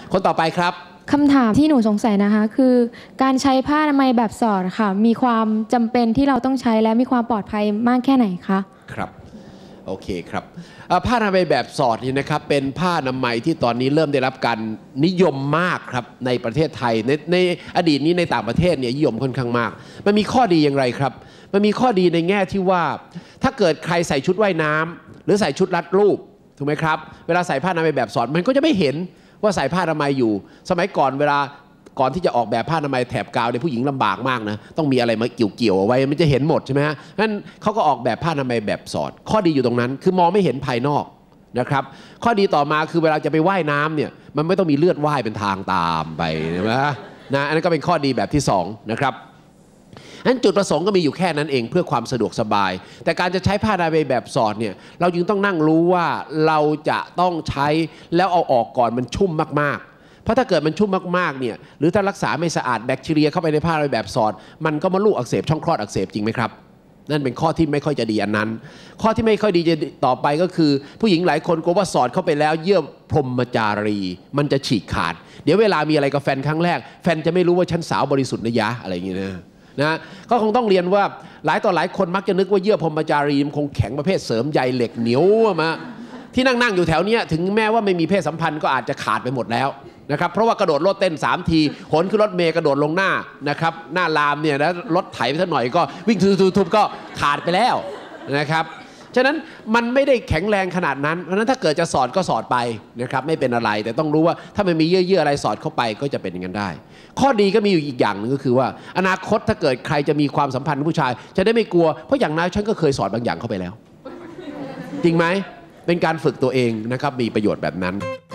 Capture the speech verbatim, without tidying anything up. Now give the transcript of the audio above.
คนต่อไปครับคำถามที่หนูสงสัยนะคะคือการใช้ผ้าอนามัยแบบสอดค่ะมีความจำเป็นที่เราต้องใช้และมีความปลอดภัยมากแค่ไหนคะครับโอเคครับผ้าอนามัยแบบสอดนี่นะครับเป็นผ้าอนามัยที่ตอนนี้เริ่มได้รับการนิยมมากครับในประเทศไทยในในอดีตนี้ในต่างประเทศเนี่ยนิยมค่อนข้างมากมันมีข้อดีอย่างไรครับมันมีข้อดีในแง่ที่ว่าถ้าเกิดใครใส่ชุดว่ายน้ำหรือใส่ชุดรัดรูปถูกไหมครับเวลาใส่ผ้าอนามัยแบบสอดมันก็จะไม่เห็นว่าใส่ผ้าอนามัยอยู่สมัยก่อนเวลาก่อนที่จะออกแบบผ้าอนามัยแถบกาวเนี่ยผู้หญิงลำบากมากนะต้องมีอะไรมาเกี่ยวๆเอาไว้มันจะเห็นหมดใช่ไหมฮะงั้นเขาก็ออกแบบผ้าอนามัยแบบสอดข้อดีอยู่ตรงนั้นคือมองไม่เห็นภายนอกนะครับข้อดีต่อมาคือเวลาจะไปว่ายน้ำเนี่ยมันไม่ต้องมีเลือดว่ายเป็นทางตามไปใช่ไหมนะอันนั้นก็เป็นข้อดีแบบที่สองนะครับนั้นจุดประสงค์ก็มีอยู่แค่นั้นเองเพื่อความสะดวกสบายแต่การจะใช้ผ้าอนามัยแบบสอดเนี่ยเราจึงต้องนั่งรู้ว่าเราจะต้องใช้แล้วเอาออกก่อนมันชุ่มมากๆเพราะถ้าเกิดมันชุ่มมากๆเนี่ยหรือถ้ารักษาไม่สะอาดแบคทีเรียเข้าไปในผ้าอนามัยแบบสอดมันก็มาลูกอักเสบช่องคลอดอักเสบจริงไหมครับนั่นเป็นข้อที่ไม่ค่อยจะดีอันนั้นข้อที่ไม่ค่อยดีจะต่อไปก็คือผู้หญิงหลายคนกลัวว่าสอดเข้าไปแล้วเยื่อพรหมจารีมันจะฉีกขาดเดี๋ยวเวลามีอะไรกับแฟนครั้งแรกแฟนจะไม่รู้ว่าฉันสาวบริสุทธิ์นะยะอะไรอย่างเงี้ยนะนะก็คงต้องเรียนว่าหลายต่อหลายคนมักจะนึกว่าเยื่อพรหมจารีมันคงแข็งประเภทเสริมใยเหล็กเหนียวมาที่นั่งนั่งอยู่แถวนี้ถึงแม้ว่าไม่มีเพศสัมพันธ์ก็อาจจะขาดไปหมดแล้วนะครับเพราะว่ากระโดดรถเต้นสามทีหนขึ้นรถเมย์กระโดดลงหน้านะครับหน้าลามเนี่ยแล้วรถไถไปสักหน่อยก็วิ่งทุบๆก็ขาดไปแล้วนะครับฉะนั้นมันไม่ได้แข็งแรงขนาดนั้นเพราะฉะนั้นถ้าเกิดจะสอดก็สอดไปนะครับไม่เป็นอะไรแต่ต้องรู้ว่าถ้ามันมีเยื่อๆอะไรสอดเข้าไปก็จะเป็นอย่างนั้นได้ข้อดีก็มีอยู่อีกอย่างนึงก็คือว่าอนาคตถ้าเกิดใครจะมีความสัมพันธ์กับผู้ชายจะได้ไม่กลัวเพราะอย่างน้อยฉันก็เคยสอดบางอย่างเข้าไปแล้วจริงไหมเป็นการฝึกตัวเองนะครับมีประโยชน์แบบนั้น